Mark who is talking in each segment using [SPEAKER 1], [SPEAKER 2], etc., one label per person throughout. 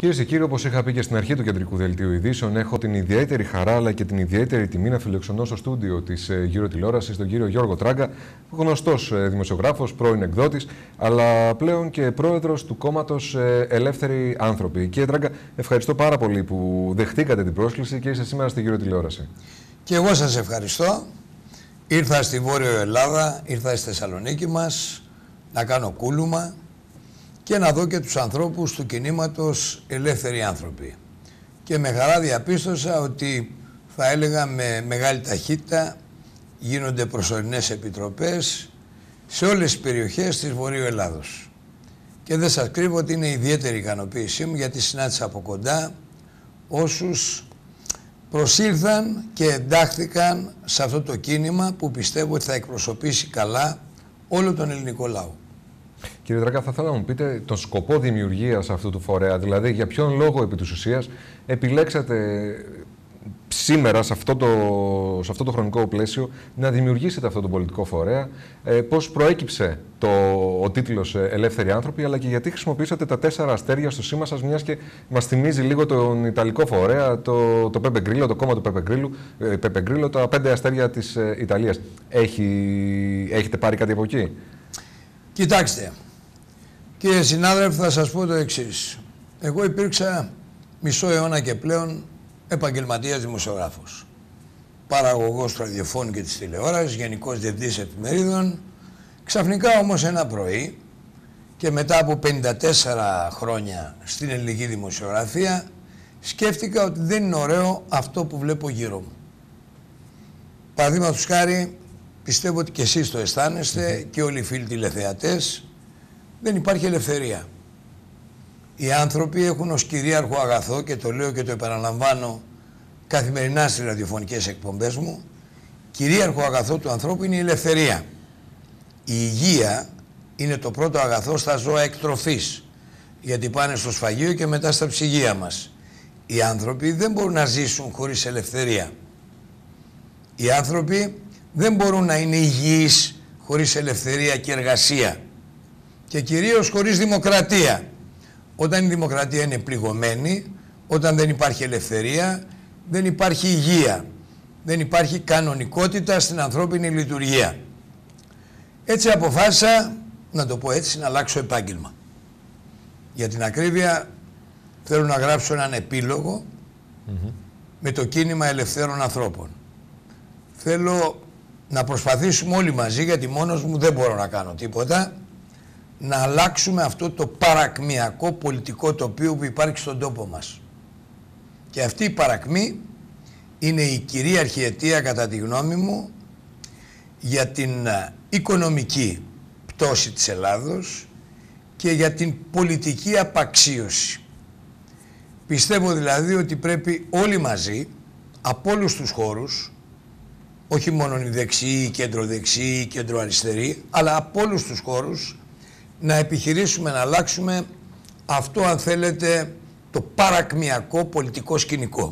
[SPEAKER 1] Κυρίες και κύριοι, όπως είχα πει και στην αρχή του Κεντρικού Δελτίου Ειδήσεων, έχω την ιδιαίτερη χαρά αλλά και την ιδιαίτερη τιμή να φιλοξενώ στο στούντιο της Γύρω Τηλεόρασης τον κύριο Γιώργο Τράγκα, γνωστός δημοσιογράφος, πρώην εκδότης, αλλά πλέον και πρόεδρος του κόμματος Ελεύθεροι Άνθρωποι. Κύριε Τράγκα, ευχαριστώ πάρα πολύ που δεχτήκατε την πρόσκληση και είστε σήμερα στη Γύρω Τηλεόραση.
[SPEAKER 2] Και εγώ σας ευχαριστώ. Ήρθα στη Βόρειο Ελλάδα, ήρθα στη Θεσσαλονίκη μας να κάνω κούλουμα και να δω και τους ανθρώπους του κινήματος Ελεύθεροι Άνθρωποι. Και με χαρά διαπίστωσα ότι, θα έλεγα με μεγάλη ταχύτητα, γίνονται προσωρινές επιτροπές σε όλες τις περιοχές της Βορείου Ελλάδος. Και δεν σας κρύβω ότι είναι ιδιαίτερη ικανοποίησή μου, γιατί συνάντησα από κοντά όσους προσήλθαν και εντάχθηκαν σε αυτό το κίνημα που πιστεύω ότι θα εκπροσωπήσει καλά όλο τον ελληνικό λαό.
[SPEAKER 1] Κύριε Τράγκα, θα ήθελα να μου πείτε τον σκοπό δημιουργίας αυτού του φορέα, δηλαδή για ποιον λόγο επί της ουσίας επιλέξατε σήμερα σε αυτό το χρονικό πλαίσιο να δημιουργήσετε αυτό το πολιτικό φορέα, πώς προέκυψε ο τίτλος Ελεύθεροι Άνθρωποι, αλλά και γιατί χρησιμοποιήσατε τα 4 αστέρια στο σήμα σας, μιας και μας θυμίζει λίγο τον Ιταλικό φορέα, το Pepe Grillo, το κόμμα του Pepe Grillo, τα 5 αστέρια της Ιταλίας. Έχετε πάρει κάτι από εκεί?
[SPEAKER 2] Κοιτάξτε, κύριε συνάδελφε, θα σας πω το εξής. Εγώ υπήρξα μισό αιώνα και πλέον επαγγελματίας δημοσιογράφος. Παραγωγός του ραδιοφώνου και της τηλεόρασης, γενικός διευθυντής εφημερίδων. Ξαφνικά όμως ένα πρωί και μετά από 54 χρόνια στην ελληνική δημοσιογραφία, σκέφτηκα ότι δεν είναι ωραίο αυτό που βλέπω γύρω μου. Παραδείγματος χάρη, πιστεύω ότι και εσείς το αισθάνεστε και όλοι οι φίλοι τηλεθεατές, δεν υπάρχει ελευθερία. Οι άνθρωποι έχουν ως κυρίαρχο αγαθό, και το λέω και το επαναλαμβάνω καθημερινά στις ραδιοφωνικές εκπομπές μου, κυρίαρχο αγαθό του ανθρώπου είναι η ελευθερία. Η υγεία είναι το πρώτο αγαθό στα ζώα εκτροφής, γιατί πάνε στο σφαγείο και μετά στα ψυγεία μας. Οι άνθρωποι δεν μπορούν να ζήσουν χωρίς ελευθερία. Οι άνθρωποι δεν μπορούν να είναι υγιείς χωρίς ελευθερία και εργασία. Και κυρίως χωρίς δημοκρατία. Όταν η δημοκρατία είναι πληγωμένη, όταν δεν υπάρχει ελευθερία, δεν υπάρχει υγεία. Δεν υπάρχει κανονικότητα στην ανθρώπινη λειτουργία. Έτσι αποφάσισα, να το πω έτσι, να αλλάξω επάγγελμα. Για την ακρίβεια, θέλω να γράψω έναν επίλογο με το κίνημα ελευθέρων ανθρώπων. Θέλω να προσπαθήσουμε όλοι μαζί, γιατί μόνος μου δεν μπορώ να κάνω τίποτα, να αλλάξουμε αυτό το παρακμιακό πολιτικό τοπίο που υπάρχει στον τόπο μας. Και αυτή η παρακμή είναι η κυρίαρχη αιτία, κατά τη γνώμη μου, για την οικονομική πτώση της Ελλάδος και για την πολιτική απαξίωση. Πιστεύω δηλαδή ότι πρέπει όλοι μαζί, από όλους τους χώρους, όχι μόνο οι δεξιοί, οι κέντρο-δεξιοί, οι κέντρο-αριστεροί, αλλά από όλους τους χώρους, να επιχειρήσουμε να αλλάξουμε αυτό, αν θέλετε, το παρακμιακό πολιτικό σκηνικό.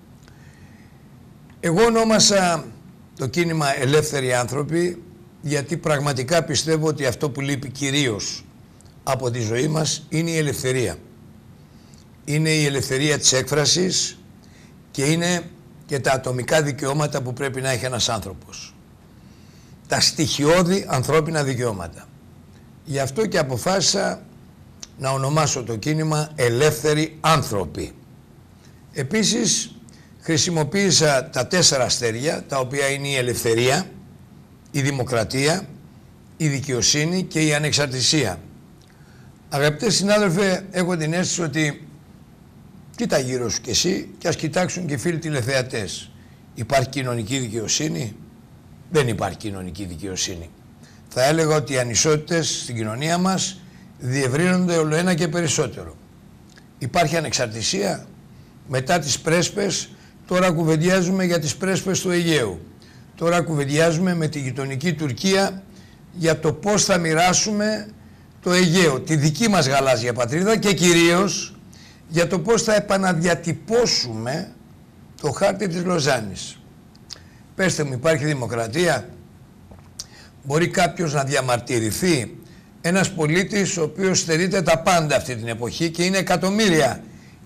[SPEAKER 2] Εγώ ονόμασα το κίνημα Ελεύθεροι Άνθρωποι, γιατί πραγματικά πιστεύω ότι αυτό που λείπει κυρίως από τη ζωή μας είναι η ελευθερία. Είναι η ελευθερία της έκφρασης και είναι και τα ατομικά δικαιώματα που πρέπει να έχει ένας άνθρωπος. Τα στοιχειώδη ανθρώπινα δικαιώματα. Γι' αυτό και αποφάσισα να ονομάσω το κίνημα Ελεύθεροι Άνθρωποι. Επίσης, χρησιμοποίησα τα 4 αστέρια, τα οποία είναι η ελευθερία, η δημοκρατία, η δικαιοσύνη και η ανεξαρτησία. Αγαπητέ συνάδελφε, έχω την αίσθηση ότι κοίτα γύρω σου κι εσύ και ας κοιτάξουν και οι φίλοι τηλεθεατές. Υπάρχει κοινωνική δικαιοσύνη? Δεν υπάρχει κοινωνική δικαιοσύνη. Θα έλεγα ότι οι ανισότητες στην κοινωνία μας διευρύνονται όλο ένα και περισσότερο. Υπάρχει ανεξαρτησία? Μετά τις πρέσπες, τώρα κουβεντιάζουμε για τις πρέσπες του Αιγαίου. Τώρα κουβεντιάζουμε με τη γειτονική Τουρκία για το πώς θα μοιράσουμε το Αιγαίο, τη δική μας γαλάζια πατρίδα, και κυρίως για το πώς θα επαναδιατυπώσουμε το χάρτη της Λοζάνης. Πέστε μου, υπάρχει δημοκρατία? Μπορεί κάποιος να διαμαρτυρηθεί? Ένας πολίτης ο οποίος στερείται τα πάντα αυτή την εποχή και είναι εκατομμύρια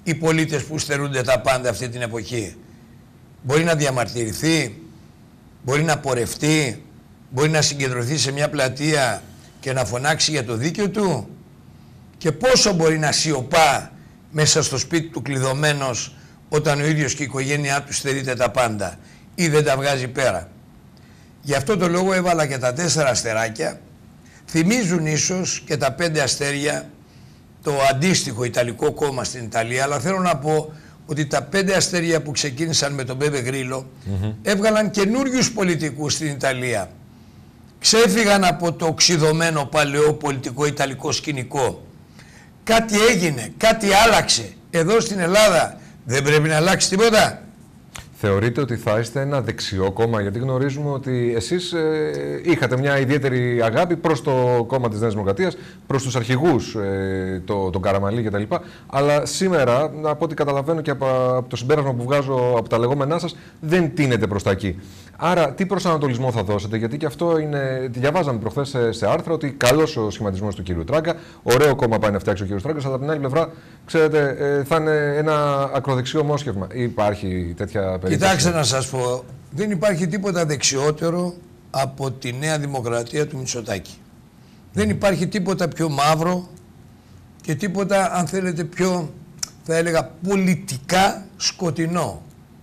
[SPEAKER 2] οι πολίτες που στερούνται τα πάντα αυτή την εποχή? Μπορεί να διαμαρτυρηθεί, μπορεί να πορευτεί, μπορεί να συγκεντρωθεί σε μια πλατεία και να φωνάξει για το δίκαιο του? Και πόσο μπορεί να σιωπά μέσα στο σπίτι του κλειδωμένος όταν ο ίδιος και η οικογένειά του στερείται τα πάντα ή δεν τα βγάζει πέρα? Γι' αυτό το λόγο έβαλα και τα 4 αστεράκια. Θυμίζουν ίσως και τα 5 αστέρια το αντίστοιχο Ιταλικό κόμμα στην Ιταλία, αλλά θέλω να πω ότι τα 5 αστέρια που ξεκίνησαν με τον Μπέμπε Γκρίλο έβγαλαν καινούριους πολιτικούς στην Ιταλία. Ξέφυγαν από το οξυδωμένο παλαιό πολιτικό Ιταλικό σκηνικό. Κάτι έγινε, κάτι άλλαξε. Εδώ στην Ελλάδα δεν πρέπει να αλλάξει τίποτα?
[SPEAKER 1] Θεωρείτε ότι θα είστε ένα δεξιό κόμμα? Γιατί γνωρίζουμε ότι εσείς είχατε μια ιδιαίτερη αγάπη προς το κόμμα της Νέας Δημοκρατίας, προς τους αρχηγούς, τον Καραμανλή κτλ. Αλλά σήμερα, από ό,τι καταλαβαίνω και από το συμπέρασμα που βγάζω από τα λεγόμενά σας, δεν τίνετε προς τα εκεί. Άρα, τι προσανατολισμό θα δώσετε? Γιατί και αυτό είναι. Διαβάζαμε προχθές σε άρθρα ότι καλός ο σχηματισμός του κ. Τράγκα, ωραίο κόμμα πάει να φτιάξει ο κ. Τράγκας, αλλά από την άλλη πλευρά, ξέρετε, θα είναι ένα ακροδεξιό μόσχευμα. Υπάρχει τέτοια περίπτωση?
[SPEAKER 2] Κοιτάξτε να σας πω, δεν υπάρχει τίποτα δεξιότερο από τη Νέα Δημοκρατία του Μητσοτάκη. Δεν υπάρχει τίποτα πιο μαύρο και τίποτα, αν θέλετε, πιο, θα έλεγα, πολιτικά σκοτεινό.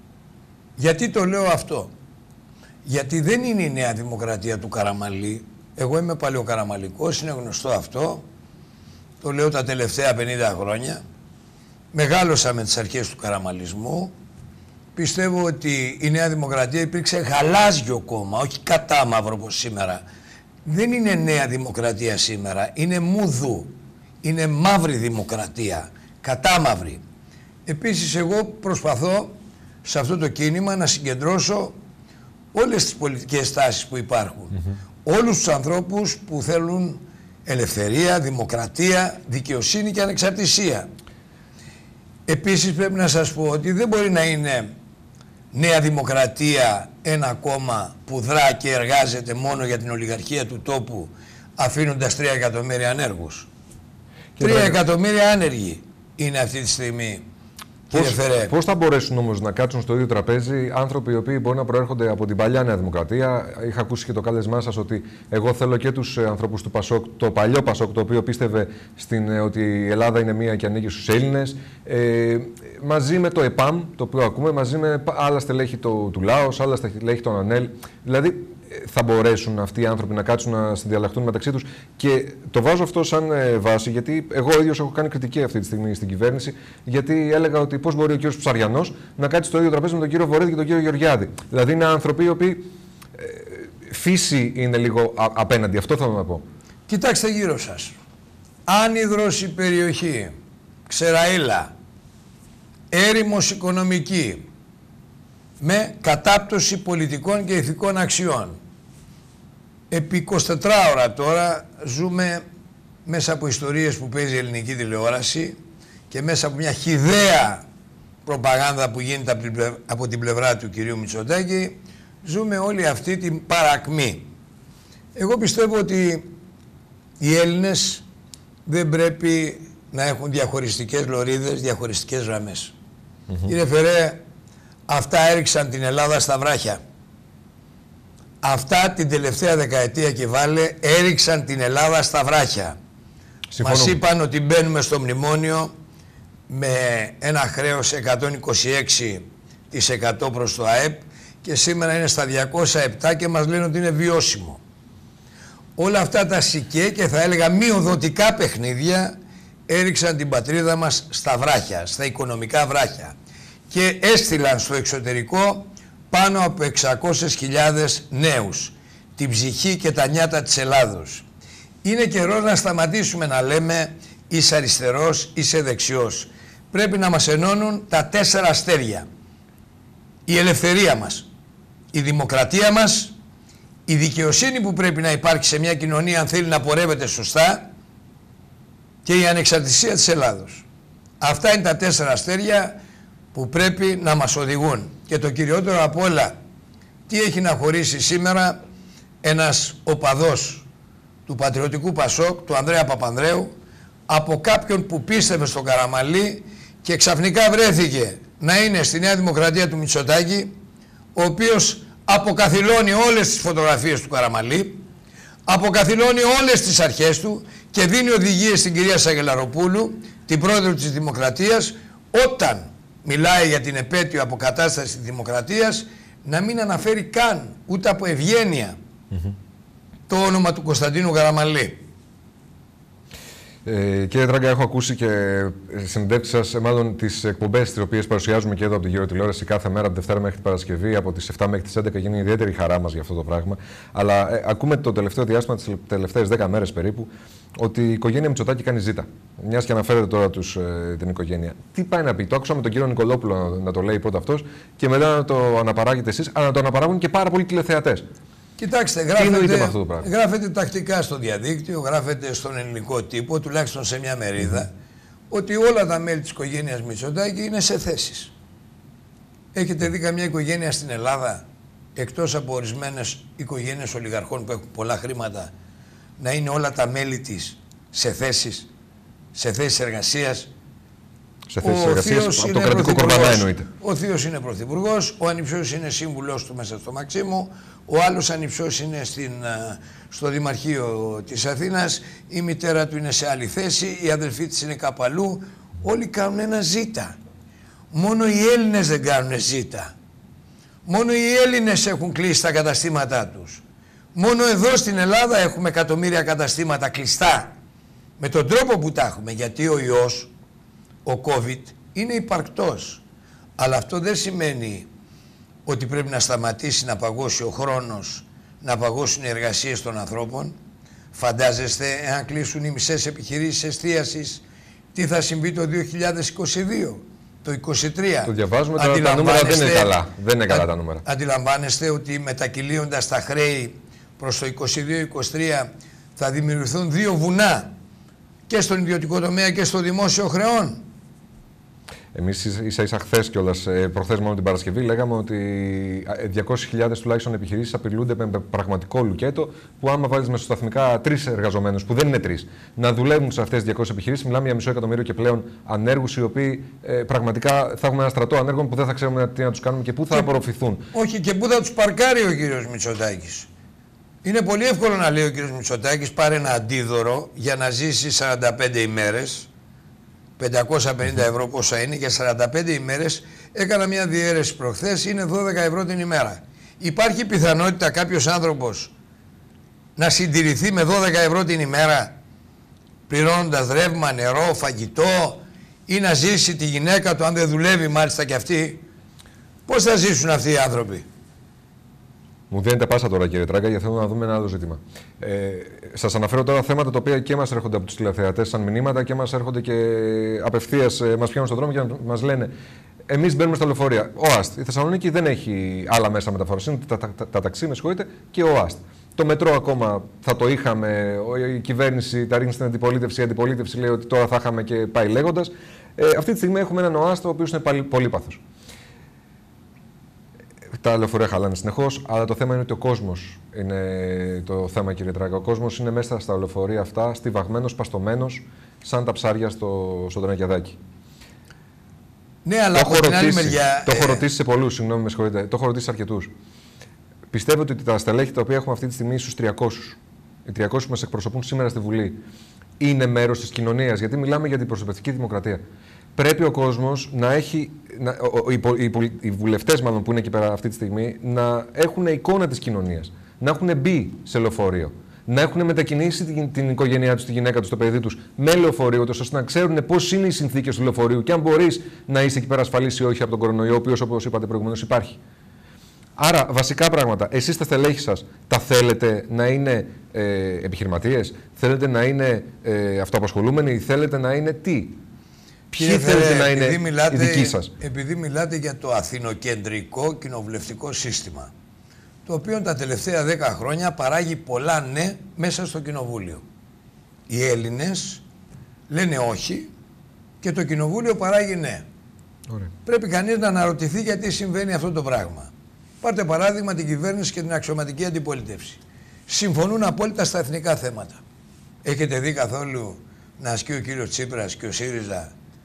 [SPEAKER 2] Γιατί το λέω αυτό? Γιατί δεν είναι η Νέα Δημοκρατία του Καραμανλή. Εγώ είμαι παλαιοκαραμαλικός, είναι γνωστό αυτό. Το λέω τα τελευταία 50 χρόνια. Μεγάλωσα με τις αρχές του καραμαλισμού. Πιστεύω ότι η Νέα Δημοκρατία υπήρξε γαλάζιο κόμμα, όχι κατάμαυρο όπως σήμερα. Δεν είναι Νέα Δημοκρατία σήμερα, είναι μουδού. Είναι μαύρη δημοκρατία, κατάμαυρη. Επίσης εγώ προσπαθώ σε αυτό το κίνημα να συγκεντρώσω όλες τις πολιτικές τάσεις που υπάρχουν. Όλους τους ανθρώπους που θέλουν ελευθερία, δημοκρατία, δικαιοσύνη και ανεξαρτησία. Επίσης πρέπει να σας πω ότι δεν μπορεί να είναι Νέα Δημοκρατία ένα κόμμα που δρά και εργάζεται μόνο για την ολιγαρχία του τόπου, αφήνοντας 3 εκατομμύρια ανέργους. 3 εκατομμύρια άνεργοι είναι αυτή τη στιγμή.
[SPEAKER 1] Πώς θα μπορέσουν όμως να κάτσουν στο ίδιο τραπέζι άνθρωποι οι οποίοι μπορεί να προέρχονται από την παλιά Νέα Δημοκρατία? Είχα ακούσει και το κάλεσμά σας ότι εγώ θέλω και τους ανθρώπους του Πασόκ, το παλιό Πασόκ, το οποίο πίστευε ότι η Ελλάδα είναι μία και ανήκει στους Έλληνες, μαζί με το ΕΠΑΜ, το οποίο ακούμε, μαζί με άλλα στελέχη του ΛΑΟΣ, άλλα στελέχη των ΑΝΕΛ. Δηλαδή, θα μπορέσουν αυτοί οι άνθρωποι να κάτσουν να συνδιαλλαχθούν μεταξύ τους? Και το βάζω αυτό σαν βάση, γιατί εγώ ίδιος έχω κάνει κριτική αυτή τη στιγμή στην κυβέρνηση, γιατί έλεγα ότι πώς μπορεί ο κύριος Ψαριανός να κάτσει στο ίδιο τραπέζι με τον κύριο Βορέδη και τον κύριο Γεωργιάδη. Δηλαδή είναι άνθρωποι οι οποίοι φύση είναι λίγο απέναντι. Αυτό θέλω να πω.
[SPEAKER 2] Κοιτάξτε γύρω σας. Άνυδρος η περιοχή, ξεραΐλα, έρημος οικονομική, με κατάπτωση πολιτικών και ηθικών αξιών. Επί 24 ώρα τώρα ζούμε μέσα από ιστορίες που παίζει η ελληνική τηλεόραση και μέσα από μια χυδαία προπαγάνδα που γίνεται από την πλευρά του κυρίου Μητσοτάκη, ζούμε όλη αυτή την παρακμή. Εγώ πιστεύω ότι οι Έλληνες δεν πρέπει να έχουν διαχωριστικές λωρίδες, διαχωριστικές γραμμές. Κύριε Φερέ, αυτά έριξαν την Ελλάδα στα βράχια. Αυτά την τελευταία δεκαετία και βάλε έριξαν την Ελλάδα στα βράχια. Μας είπαν ότι μπαίνουμε στο μνημόνιο με ένα χρέος 126% προς το ΑΕΠ και σήμερα είναι στα 207 και μας λένε ότι είναι βιώσιμο. Όλα αυτά τα σικέ και θα έλεγα μειοδοτικά παιχνίδια έριξαν την πατρίδα μας στα βράχια, στα οικονομικά βράχια και έστειλαν στο εξωτερικό πάνω από 600.000 νέους, την ψυχή και τα νιάτα της Ελλάδος. Είναι καιρό να σταματήσουμε να λέμε είσαι αριστερός, είσαι δεξιός. Πρέπει να μας ενώνουν τα 4 αστέρια. Η ελευθερία μας, η δημοκρατία μας, η δικαιοσύνη που πρέπει να υπάρχει σε μια κοινωνία αν θέλει να πορεύεται σωστά και η ανεξαρτησία της Ελλάδος. Αυτά είναι τα 4 αστέρια που πρέπει να μας οδηγούν. Και το κυριότερο απ' όλα, τι έχει να χωρίσει σήμερα ένας οπαδός του Πατριωτικού Πασόκ, του Ανδρέα Παπανδρέου, από κάποιον που πίστευε στον Καραμανλή και ξαφνικά βρέθηκε να είναι στη Νέα Δημοκρατία του Μητσοτάκη, ο οποίος αποκαθιλώνει όλες τις φωτογραφίες του Καραμανλή, αποκαθιλώνει όλες τις αρχές του και δίνει οδηγίες στην κυρία Σαγγελαροπούλου, την πρόεδρο της Δημοκρατίας, όταν μιλάει για την επέτειο αποκατάσταση της Δημοκρατίας, να μην αναφέρει καν ούτε από ευγένεια το όνομα του Κωνσταντίνου Καραμανλή.
[SPEAKER 1] Κύριε Τράγκα, έχω ακούσει και συνεντεύξεις σας, μάλλον τις εκπομπές τις οποίες παρουσιάζουμε και εδώ από την Γύρο Τηλεόραση κάθε μέρα, από τη Δευτέρα μέχρι την Παρασκευή, από τις 7 μέχρι τις 11. Γίνει ιδιαίτερη χαρά μας για αυτό το πράγμα. Αλλά ακούμε το τελευταίο διάστημα, τις τελευταίες 10 μέρες περίπου, ότι η οικογένεια Μητσοτάκη κάνει ζήτα. Μιας και αναφέρετε τώρα την οικογένεια. Τι πάει να πει? Το άκουσα με τον κύριο Νικολόπουλο να το λέει πρώτα αυτός και μετά να το αναπαράγετε εσείς, αλλά να το αναπαράγουν και πάρα πολλοί τηλεθεατές.
[SPEAKER 2] Κοιτάξτε, γράφεται τακτικά στο διαδίκτυο, γράφεται στον ελληνικό τύπο, τουλάχιστον σε μια μερίδα, ότι όλα τα μέλη της οικογένειας Μητσοτάκη είναι σε θέσεις. Έχετε δει καμιά οικογένεια στην Ελλάδα, εκτός από ορισμένες οικογένειες ολιγαρχών που έχουν πολλά χρήματα, να είναι όλα τα μέλη της σε θέσεις εργασίας?
[SPEAKER 1] Σε θέσεις εργασίας, από το κρατικό κορβανά εννοείται.
[SPEAKER 2] Ο θείος είναι πρωθυπουργός, ο ανιψιός είναι σύμβουλος του μέσα στο Μαξίμου, ο άλλος ανιψιός είναι στο Δημαρχείο της Αθήνας, η μητέρα του είναι σε άλλη θέση, η αδελφή της είναι κάπου αλλού. Όλοι κάνουν ένα ζήτα. Μόνο οι Έλληνες δεν κάνουν ζήτα. Μόνο οι Έλληνες έχουν κλείσει τα καταστήματά τους. Μόνο εδώ στην Ελλάδα έχουμε εκατομμύρια καταστήματα κλειστά. Με τον τρόπο που τα έχουμε, γιατί ο ιός, ο COVID, είναι υπαρκτός. Αλλά αυτό δεν σημαίνει ότι πρέπει να σταματήσει να παγώσει ο χρόνος, να παγώσουν οι εργασίες των ανθρώπων. Φαντάζεστε, εάν κλείσουν οι μισές επιχειρήσεις εστίασης, τι θα συμβεί το 2022, το 2023.
[SPEAKER 1] Το διαβάζουμε, τώρα τα νούμερα δεν είναι καλά. Δεν είναι καλά τα νούμερα.
[SPEAKER 2] Αντιλαμβάνεστε ότι μετακυλίοντας τα χρέη προς το 2022-2023 θα δημιουργηθούν δύο βουνά και στον ιδιωτικό τομέα και στο δημόσιο χρεών.
[SPEAKER 1] Εμείς ίσα-ίσα χθες κιόλας, προχθές μόνο την Παρασκευή, λέγαμε ότι 200.000 τουλάχιστον επιχειρήσεις απειλούνται με πραγματικό λουκέτο, που άμα βάλεις μεσοσταθμικά 3 εργαζομένους, που δεν είναι 3, να δουλεύουν σε αυτές τις 200 επιχειρήσεις, μιλάμε για 500.000 και πλέον ανέργους, οι οποίοι πραγματικά θα έχουμε ένα στρατό ανέργων που δεν θα ξέρουμε τι να τους κάνουμε και πού θα απορροφηθούν.
[SPEAKER 2] Όχι, και πού θα τους παρκάρει ο κύριος Μητσοτάκης. Είναι πολύ εύκολο να λέει ο κύριος Μητσοτάκης: πάρε ένα αντίδωρο για να ζήσει 45 ημέρες. 550 ευρώ πόσα είναι, για 45 ημέρες. Έκανα μια διαίρεση προχθές, είναι 12 ευρώ την ημέρα. Υπάρχει πιθανότητα κάποιος άνθρωπος να συντηρηθεί με 12 ευρώ την ημέρα, πληρώνοντας ρεύμα, νερό, φαγητό, ή να ζήσει τη γυναίκα του, αν δεν δουλεύει μάλιστα κι αυτή? Πώς θα ζήσουν αυτοί οι άνθρωποι?
[SPEAKER 1] Μου δίνετε πάσα τώρα, κύριε Τράγκα, γιατί θέλω να δούμε ένα άλλο ζήτημα. Σας αναφέρω τώρα θέματα τα οποία και μας έρχονται από τους τηλεθεατές σαν μηνύματα και μας έρχονται και απευθείας, μας πιάνουν στον δρόμο και μας λένε: εμείς μπαίνουμε στα λεωφορεία. Ο ΑΣΤ. Η Θεσσαλονίκη δεν έχει άλλα μέσα μεταφοράς. Είναι τα ταξί, με συγχωρείτε, και ο ΑΣΤ. Το μετρό ακόμα θα το είχαμε. Η κυβέρνηση τα ρίχνει στην αντιπολίτευση. Η αντιπολίτευση λέει ότι τώρα θα είχαμε και πάει λέγοντας. Αυτή τη στιγμή έχουμε έναν ΟΑΣΤ ο οποίος είναι πολύπαθος. Τα λεωφορεία χαλάνε συνεχώς, αλλά το θέμα είναι ότι ο κόσμος είναι το θέμα, κύριε Τράγκα. Ο κόσμος είναι μέσα στα λεωφορεία αυτά, στιβαγμένος, παστωμένος, σαν τα ψάρια στο Τρανακιαδάκι.
[SPEAKER 2] Ναι, αλλά από την άλλη μεριά.
[SPEAKER 1] Το έχω ρωτήσει σε πολλούς, συγγνώμη, με συγχωρείτε. Το έχω ρωτήσει σε αρκετούς. Πιστεύετε ότι τα στελέχη τα οποία έχουμε αυτή τη στιγμή στους 300, οι 300 που μας εκπροσωπούν σήμερα στη Βουλή, είναι μέρος της κοινωνίας? Γιατί μιλάμε για την προσωπευτική δημοκρατία. Πρέπει ο κόσμος να έχει, οι βουλευτές μάλλον που είναι εκεί πέρα αυτή τη στιγμή, να έχουν εικόνα της κοινωνίας, να έχουν μπει σε λεωφορείο, να έχουν μετακινήσει την οικογένειά τους, τη γυναίκα τους, το παιδί τους με λεωφορείο, ώστε να ξέρουν πώς είναι οι συνθήκες του λεωφορείου και αν μπορείς να είσαι εκεί πέρα ασφαλής ή όχι από τον κορονοϊό, ο οποίος, όπως είπατε προηγουμένως, υπάρχει. Άρα, βασικά πράγματα. Εσείς τα στελέχη σας τα θέλετε να είναι επιχειρηματίες, θέλετε να είναι αυτοαπασχολούμενοι, θέλετε να είναι τι? Ποιοι θέλετε να είναι οι δικοί σας?
[SPEAKER 2] Επειδή μιλάτε για το αθηνοκεντρικό κοινοβουλευτικό σύστημα, το οποίο τα τελευταία 10 χρόνια παράγει πολλά ναι μέσα στο κοινοβούλιο. Οι Έλληνες λένε όχι και το κοινοβούλιο παράγει ναι.
[SPEAKER 1] Ωραία.
[SPEAKER 2] Πρέπει κανείς να αναρωτηθεί γιατί συμβαίνει αυτό το πράγμα. Πάρτε παράδειγμα την κυβέρνηση και την αξιωματική αντιπολίτευση. Συμφωνούν απόλυτα στα εθνικά θέματα. Έχετε δει καθόλου να ασκεί ο κύριος Τσίπρας και ο ΣΥΡΙΖΑ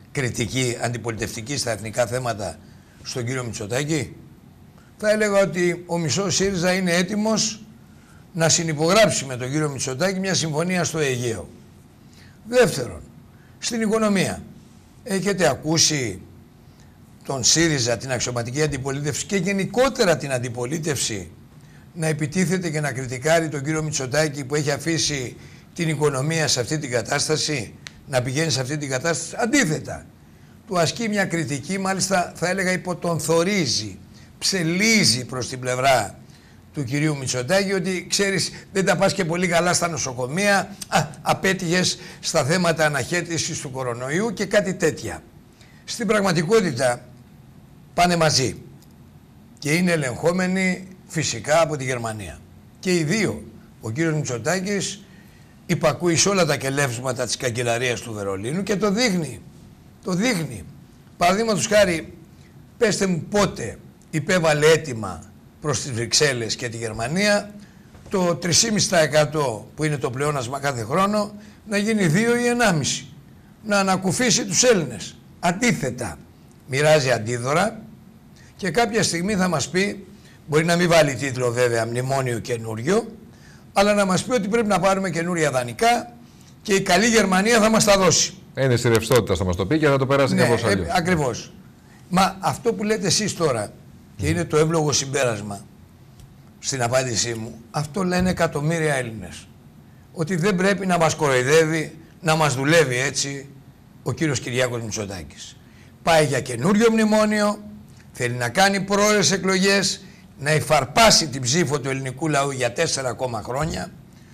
[SPEAKER 2] κριτική, αντιπολιτευτική στα εθνικά θέματα στον κύριο Μητσοτάκη? Θα έλεγα ότι ο μισός ΣΥΡΙΖΑ είναι έτοιμος να συνυπογράψει με τον κύριο Μητσοτάκη μια συμφωνία στο Αιγαίο. Δεύτερον, στην οικονομία. Έχετε ακούσει τον ΣΥΡΙΖΑ, την αξιωματική αντιπολίτευση και γενικότερα την αντιπολίτευση να επιτίθεται και να κριτικάρει τον κύριο Μητσοτάκη που έχει αφήσει την οικονομία σε αυτή την κατάσταση, να πηγαίνει σε αυτή την κατάσταση? Αντίθετα, του ασκεί μια κριτική, μάλιστα θα έλεγα υποτονθορίζει, ψελίζει προς την πλευρά του κυρίου Μητσοτάκη, ότι ξέρεις δεν τα πας και πολύ καλά στα νοσοκομεία, απέτυχες στα θέματα αναχέτησης του κορονοϊού και κάτι τέτοια. Στην πραγματικότητα πάνε μαζί και είναι ελεγχόμενοι φυσικά από τη Γερμανία. Και οι δύο, ο κύριος Μητσοτάκης υπακούει σε όλα τα κελεύσματα της καγκελαρίας του Βερολίνου και το δείχνει. Το δείχνει. Παραδείγματος χάρη, πέστε μου πότε υπέβαλε αίτημα προς τις Βρυξέλλες και τη Γερμανία το 3,5% που είναι το πλεόνασμα κάθε χρόνο να γίνει 2 ή 1,5%. Να ανακουφίσει τους Έλληνες. Αντίθετα, μοιράζει αντίδωρα και κάποια στιγμή θα μας πει, μπορεί να μην βάλει τίτλο βέβαια μνημόνιο καινούριο, αλλά να μας πει ότι πρέπει να πάρουμε καινούρια δανεικά και η καλή Γερμανία θα μας τα δώσει.
[SPEAKER 1] Είναι στη ρευστότητα θα μας το πει και θα το περάσει κάπως αλλιώς.
[SPEAKER 2] Ακριβώς. Μα αυτό που λέτε εσείς τώρα και είναι το εύλογο συμπέρασμα στην απάντησή μου, αυτό λένε εκατομμύρια Έλληνες. Ότι δεν πρέπει να μας κοροϊδεύει, να μας δουλεύει έτσι ο κύριος Κυριάκος Μητσοτάκης. Πάει για καινούριο μνημόνιο, θέλει να κάνει πρόορες εκλογές, να υφαρπάσει την ψήφο του ελληνικού λαού για 4 ακόμα χρόνια.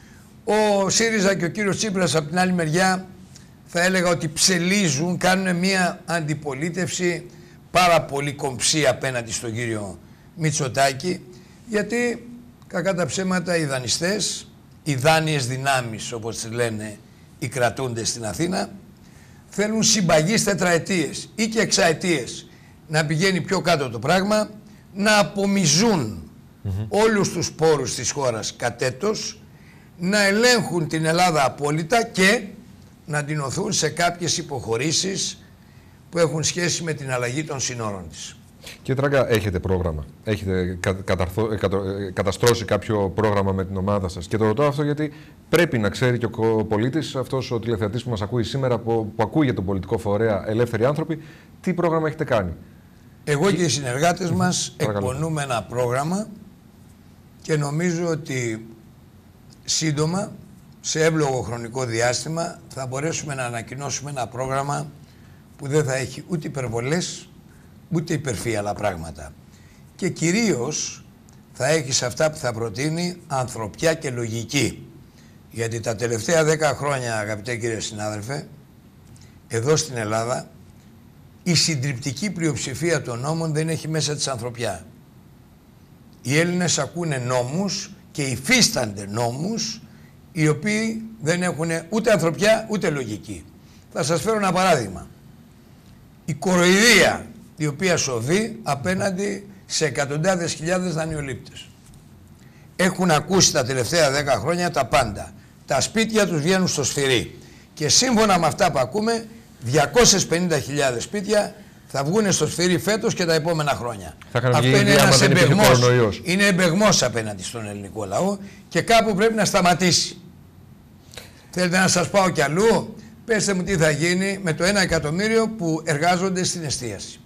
[SPEAKER 2] Ο ΣΥΡΙΖΑ και ο κύριος Τσίπρας από την άλλη μεριά θα έλεγα ότι ψελίζουν, κάνουν μια αντιπολίτευση πάρα πολύ κομψή απέναντι στον κύριο Μητσοτάκη, γιατί κακά τα ψέματα οι δανειστές, οι δάνειες δυνάμεις όπως τις λένε οι κρατούντες στην Αθήνα, θέλουν συμπαγείς τετραετίες ή και εξαετίες να πηγαίνει πιο κάτω το πράγμα, να απομυζούν όλους τους πόρους της χώρας κατ' έτος, να ελέγχουν την Ελλάδα απόλυτα και να την οθούν σε κάποιες υποχωρήσεις που έχουν σχέση με την αλλαγή των συνόρων της.
[SPEAKER 1] Κύριε Τράγκα, έχετε πρόγραμμα, έχετε καταστρώσει κάποιο πρόγραμμα με την ομάδα σας? Και το ρωτώ αυτό γιατί πρέπει να ξέρει και ο πολίτης, αυτός ο τηλεθεατής που μας ακούει σήμερα, που ακούει για τον πολιτικό φορέα Ελεύθεροι Άνθρωποι, τι πρόγραμμα έχετε κάνει?
[SPEAKER 2] Εγώ και οι συνεργάτες μας εκπονούμε ένα πρόγραμμα και νομίζω ότι σύντομα, σε εύλογο χρονικό διάστημα, θα μπορέσουμε να ανακοινώσουμε ένα πρόγραμμα που δεν θα έχει ούτε υπερβολές, ούτε υπερφύαλα πράγματα. Και κυρίως θα έχει σε αυτά που θα προτείνει ανθρωπιά και λογική. Γιατί τα τελευταία 10 χρόνια, αγαπητέ κύριε συνάδελφε, εδώ στην Ελλάδα, η συντριπτική πλειοψηφία των νόμων δεν έχει μέσα της ανθρωπιά. Οι Έλληνες ακούνε νόμους και υφίστανται νόμους οι οποίοι δεν έχουν ούτε ανθρωπιά ούτε λογική. Θα σας φέρω ένα παράδειγμα. Η κοροϊδία η οποία σοβεί απέναντι σε εκατοντάδες χιλιάδες δανειολήπτες. Έχουν ακούσει τα τελευταία 10 χρόνια τα πάντα. Τα σπίτια τους βγαίνουν στο σφυρί. Και σύμφωνα με αυτά που ακούμε, 250.000 σπίτια θα βγουν στο σφυρί φέτος και τα επόμενα χρόνια. Αυτό είναι ένας εμπεγμός. Είναι εμπεγμός απέναντι στον ελληνικό λαό και κάπου πρέπει να σταματήσει. Θέλετε να σας πάω κι αλλού? Πέστε μου τι θα γίνει με το 1 εκατομμύριο που εργάζονται στην εστίαση.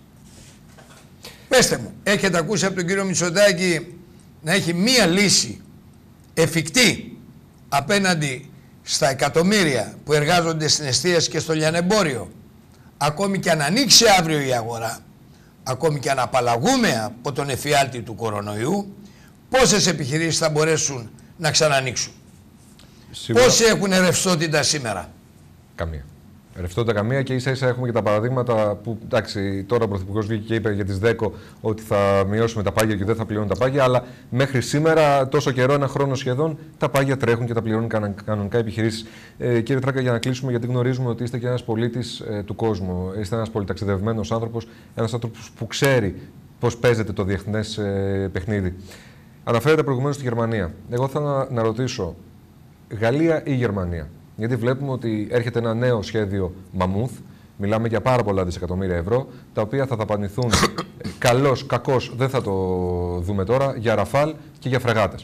[SPEAKER 2] Πέστε μου, έχετε ακούσει από τον κύριο Μητσοτάκη να έχει μία λύση εφικτή απέναντι στα εκατομμύρια που εργάζονται στην εστίαση και στο λιανεμπόριο? Ακόμη και αν ανοίξει αύριο η αγορά, ακόμη και αν απαλλαγούμε από τον εφιάλτη του κορονοϊού, πόσες επιχειρήσεις θα μπορέσουν να ξανανοίξουν? Πόσοι έχουν ρευστότητα σήμερα?
[SPEAKER 1] Καμία. Ρευστότητα καμία και ίσα ίσα έχουμε και τα παραδείγματα που, εντάξει, τώρα ο Πρωθυπουργός βγήκε και είπε για τις ΔΕΚΟ ότι θα μειώσουμε τα πάγια και δεν θα πληρώνουν τα πάγια, αλλά μέχρι σήμερα, τόσο καιρό, 1 χρόνο σχεδόν, τα πάγια τρέχουν και τα πληρώνουν κανονικά επιχειρήσεις. Κύριε Τράγκα, για να κλείσουμε, γιατί γνωρίζουμε ότι είστε και ένας πολίτης του κόσμου, είστε ένας πολυταξιδευμένος άνθρωπος, ένας άνθρωπος που ξέρει πώς παίζεται το διεθνές παιχνίδι. Αναφέρετε προηγουμένως στη Γερμανία. Εγώ θα να ρωτήσω, Γαλλία ή Γερμανία? Γιατί βλέπουμε ότι έρχεται ένα νέο σχέδιο Μαμούθ Μιλάμε για πάρα πολλά δισεκατομμύρια ευρώ, τα οποία θα δαπανηθούν καλώς, κακώς, δεν θα το δούμε τώρα, για Ραφάλ και για φρεγάτες.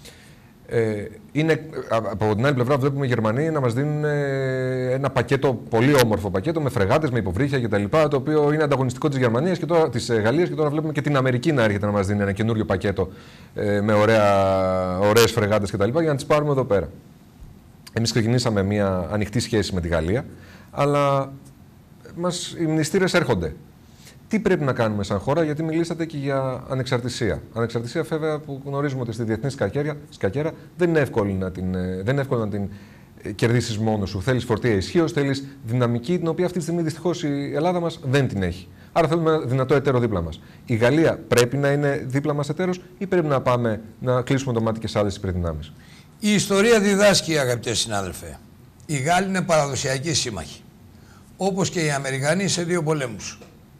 [SPEAKER 1] Από την άλλη πλευρά βλέπουμε οι Γερμανοί να μας δίνουν ένα πακέτο, πολύ όμορφο πακέτο, με φρεγάτες, με υποβρύχια κτλ. Το οποίο είναι ανταγωνιστικό της Γερμανίας και τώρα, της Γαλλίας, και τώρα βλέπουμε και την Αμερική να έρχεται να μας δίνει ένα καινούριο πακέτο με ωραίες φρεγάτες κτλ. Για να τις πάρουμε εδώ πέρα. Εμείς ξεκινήσαμε μια ανοιχτή σχέση με τη Γαλλία, αλλά οι μνηστήρες έρχονται. Τι πρέπει να κάνουμε σαν χώρα, γιατί μιλήσατε και για ανεξαρτησία. Ανεξαρτησία, βέβαια, που γνωρίζουμε ότι στη διεθνή σκακέρα δεν είναι εύκολο να την κερδίσεις μόνος σου. Θέλεις φορτία ισχύως, θέλεις δυναμική, την οποία αυτή τη στιγμή δυστυχώς η Ελλάδα μας δεν την έχει. Άρα θέλουμε ένα δυνατό εταίρο δίπλα μας. Η Γαλλία πρέπει να είναι δίπλα μας εταίρος ή πρέπει να πάμε να κλείσουμε το μάτι και σε άλλες υπερδυνάμεις?
[SPEAKER 2] Η ιστορία διδάσκει, αγαπητέ συνάδελφε. Οι Γάλλοι είναι παραδοσιακοί σύμμαχοι. Όπως και οι Αμερικανοί σε 2 πολέμους.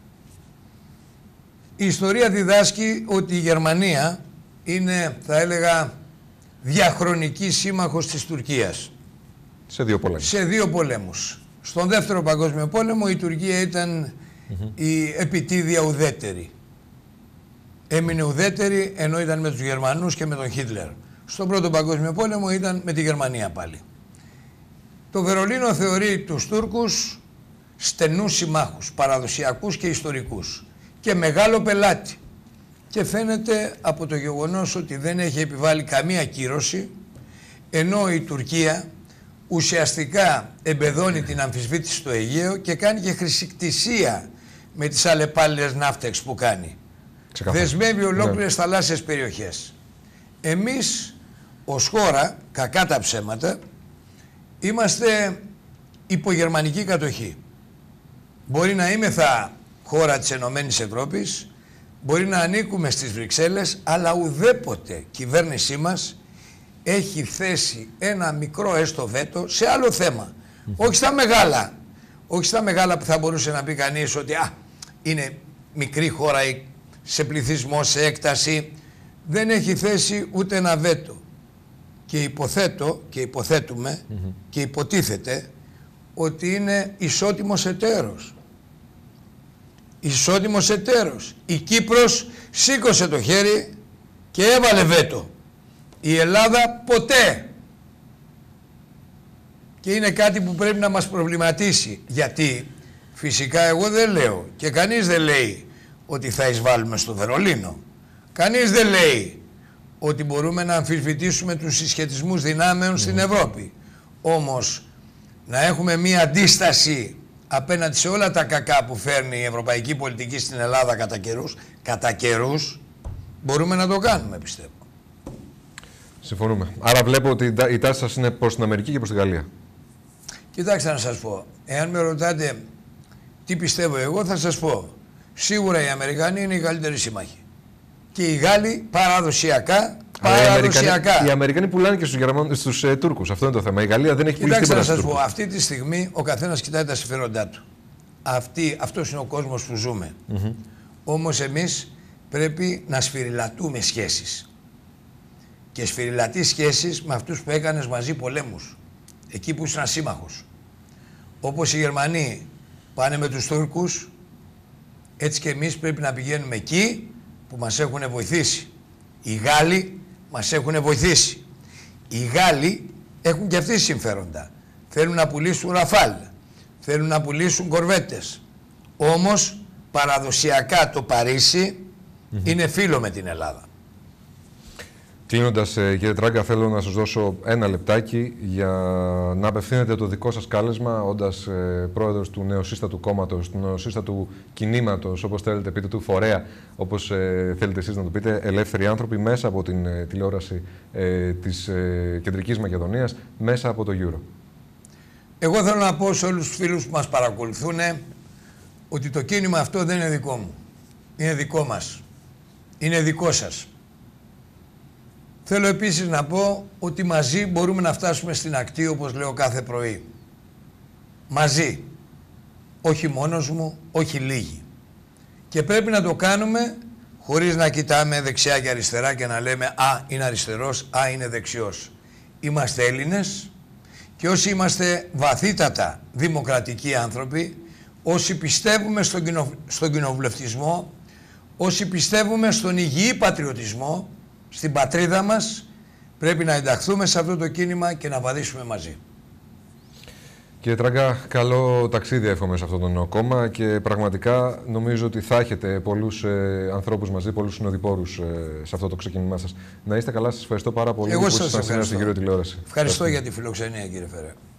[SPEAKER 2] Η ιστορία διδάσκει ότι η Γερμανία είναι, θα έλεγα, διαχρονική σύμμαχος της Τουρκίας.
[SPEAKER 1] Σε 2 πολέμους.
[SPEAKER 2] Σε 2 πολέμους. Στον Δεύτερο Παγκόσμιο Πόλεμο η Τουρκία ήταν η επιτίδια ουδέτερη. Έμεινε ουδέτερη ενώ ήταν με τους Γερμανούς και με τον Χίτλερ. Στον Πρώτο Παγκόσμιο Πόλεμο ήταν με τη Γερμανία πάλι. Το Βερολίνο θεωρεί τους Τούρκους στενούς συμμάχους, παραδοσιακούς και ιστορικούς και μεγάλο πελάτη. Και φαίνεται από το γεγονός ότι δεν έχει επιβάλει καμία κύρωση, ενώ η Τουρκία ουσιαστικά εμπεδώνει την αμφισβήτηση στο Αιγαίο και κάνει και χρησικτησία με τις αλλεπάλληλες ναύτεξ που κάνει. Δεσμεύει ολόκληρες θαλάσσιες περιοχές. Εμείς ως χώρα, κακά τα ψέματα, είμαστε υπογερμανική κατοχή. Μπορεί να είμεθα χώρα της Ενωμένης Ευρώπης, μπορεί να ανήκουμε στις Βρυξέλλες, αλλά ουδέποτε κυβέρνησή μας έχει θέσει ένα μικρό έστω βέτο σε άλλο θέμα. Όχι στα μεγάλα. Όχι στα μεγάλα που θα μπορούσε να πει κανείς ότι είναι μικρή χώρα σε πληθυσμό, σε έκταση. Δεν έχει θέσει ούτε ένα βέτο. Και υποθέτω και υποθέτουμε και υποτίθεται ότι είναι ισότιμος εταίρος. Ισότιμος εταίρος. Η Κύπρος σήκωσε το χέρι και έβαλε βέτο. Η Ελλάδα ποτέ. Και είναι κάτι που πρέπει να μας προβληματίσει. Γιατί φυσικά εγώ δεν λέω και κανείς δεν λέει ότι θα εισβάλλουμε στο Βερολίνο. Κανείς δεν λέει ότι μπορούμε να αμφισβητήσουμε τους συσχετισμούς δυνάμεων στην Ευρώπη. Όμως να έχουμε μία αντίσταση απέναντι σε όλα τα κακά που φέρνει η ευρωπαϊκή πολιτική στην Ελλάδα κατά καιρούς, μπορούμε να το κάνουμε, πιστεύω.
[SPEAKER 1] Συμφωνούμε. Άρα βλέπω ότι η τάση σας είναι προς την Αμερική και προς την Γαλλία.
[SPEAKER 2] Κοιτάξτε να σας πω, εάν με ρωτάτε τι πιστεύω εγώ, θα σας πω. Σίγουρα οι Αμερικανοί είναι οι καλύτεροι σύμμαχοι. Και οι Γάλλοι παραδοσιακά.
[SPEAKER 1] Οι Αμερικανοί πουλάνε και στους Τούρκους. Αυτό είναι το θέμα. Η Γαλλία δεν έχει πουλήσει τίποτα.
[SPEAKER 2] Κοιτάξτε να σας πω, αυτή τη στιγμή ο καθένας κοιτάει τα συμφέροντά του. Αυτός είναι ο κόσμος που ζούμε. Όμως εμείς πρέπει να σφυριλατούμε σχέσεις. Και σφυριλατεί σχέσεις με αυτούς που έκανες μαζί πολέμους. Εκεί που ήσουν σύμμαχος. Όπως οι Γερμανοί πάνε με τους Τούρκους, έτσι και εμείς πρέπει να πηγαίνουμε εκεί που μας έχουν βοηθήσει. Οι Γάλλοι μας έχουν βοηθήσει. Οι Γάλλοι έχουν και αυτοί συμφέροντα. Θέλουν να πουλήσουν Ραφάλ. Θέλουν να πουλήσουν κορβέτες. Όμως παραδοσιακά το Παρίσι είναι φίλο με την Ελλάδα.
[SPEAKER 1] Κλείνοντας, κύριε Τράγκα, θέλω να σας δώσω ένα λεπτάκι για να απευθύνετε το δικό σας κάλεσμα, όντας πρόεδρος του νεοσύστατου κόμματος, του νεοσύστατου κινήματος, όπως θέλετε πείτε, του φορέα, όπως θέλετε εσείς να το πείτε, ελεύθεροι άνθρωποι, μέσα από την τηλεόραση της Κεντρικής Μακεδονίας, μέσα από το Euro.
[SPEAKER 2] Εγώ θέλω να πω σε όλους τους φίλους που μας παρακολουθούν ότι το κίνημα αυτό δεν είναι δικό μου. Είναι δικό μας. Είναι δικό σας. Θέλω επίσης να πω ότι μαζί μπορούμε να φτάσουμε στην ακτή, όπως λέω κάθε πρωί. Μαζί. Όχι μόνος μου, όχι λίγοι. Και πρέπει να το κάνουμε χωρίς να κοιτάμε δεξιά και αριστερά και να λέμε «Α, είναι αριστερός, α, είναι δεξιός». Είμαστε Έλληνες και όσοι είμαστε βαθύτατα δημοκρατικοί άνθρωποι, όσοι πιστεύουμε στον κοινοβουλευτισμό, όσοι πιστεύουμε στον υγιή πατριωτισμό, στην πατρίδα μας, πρέπει να ενταχθούμε σε αυτό το κίνημα και να βαδίσουμε μαζί.
[SPEAKER 1] Κύριε Τράγκα, καλό ταξίδι εύχομαι σε αυτό το νέο κόμμα και πραγματικά νομίζω ότι θα έχετε πολλούς ανθρώπους μαζί, πολλούς συνοδοιπόρους σε αυτό το ξεκίνημά σας. Να είστε καλά, σας ευχαριστώ πάρα πολύ.
[SPEAKER 2] Εγώ σας
[SPEAKER 1] ευχαριστώ.
[SPEAKER 2] ευχαριστώ για τη φιλοξενία, κύριε Φερέ.